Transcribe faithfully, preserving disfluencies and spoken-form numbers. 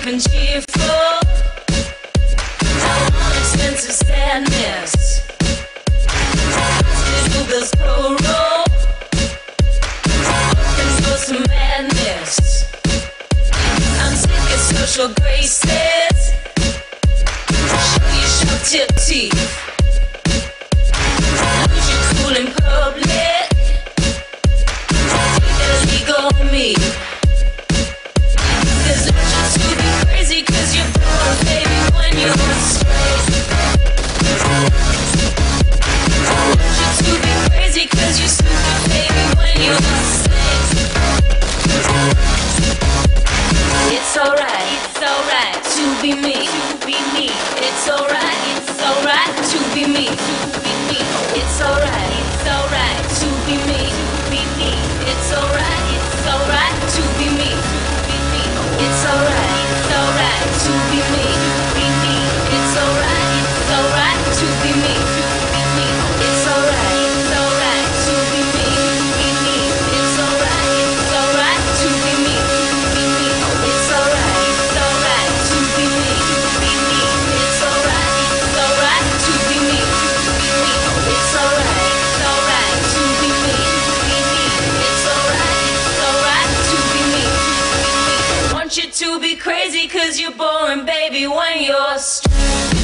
and cheerful. I want expensive sadness. Hospital bills co-roll. Orphans go to madness. I'm sick of social graces. Show your sharp tip teeth. Lose your cool in public. Take it illegal on me. Cause I want you to be crazy, cause you're born, baby, when you're straight. I want you to be crazy, cause you're stupid, baby, when you're safe. It's alright, it's alright to be me, to be me. It's alright, it's alright to be me, to be me. It's alright, it's alright to be me, to be me. It's alright, it's alright to be me, to be me. It's alright, it's alright to be me, to be me. It's alright, it's alright to be me, to be me. It's alright, it's alright to be me, to be me. It's alright, it's alright to be me, to be me. It's alright, it's alright to be me, to be me. It's alright, it's alright to be me, to be me. It's alright, it's alright to be me, to be me. It's alright, it's alright to be me, to be me. Want you to be crazy, cause you're boring, baby, when you're straight.